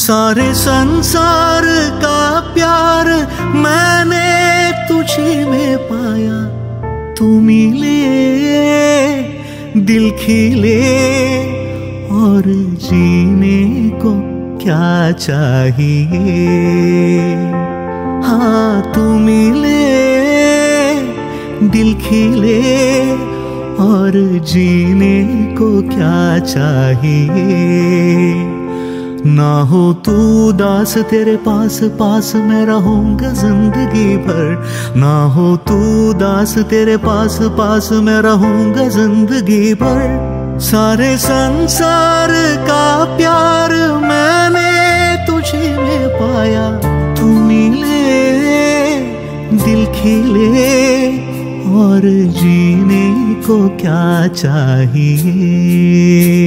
सारे संसार का प्यार मैंने तुझे में पाया। तू मिले दिल खिले और जीने को क्या चाहिए। हाँ तू मिले दिल खिले और जीने को क्या चाहिए। ना हो तू दास तेरे पास पास मैं रहूंगा जिंदगी भर। ना हो तू दास तेरे पास पास मैं रहूंगा जिंदगी भर। सारे संसार का प्यार मैंने तुझे में पाया। तू मिले दिल खिले और जीने को क्या चाहिए।